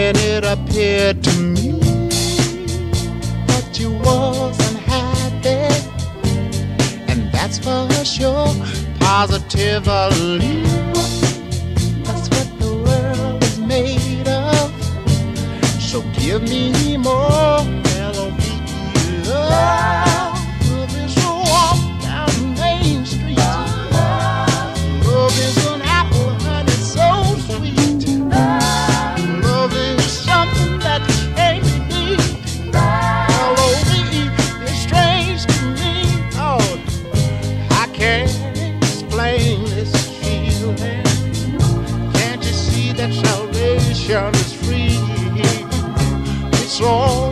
when it appeared to me that you wasn't happy, and that's for sure, positively. That's what the world is made of. So give me more L-O-V-E love. Love is a walk down Main Street. Love is an apple, honey, so sweet. Love is something that can't be beat. L-O-V-E is strange to me. Oh, I can't explain this feeling. Can't you see that salvation is free? It's all